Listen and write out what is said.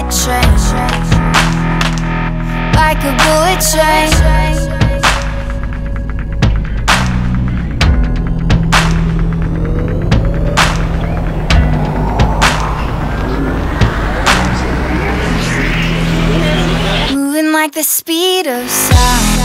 train, like a bullet train. Moving like the speed of sound.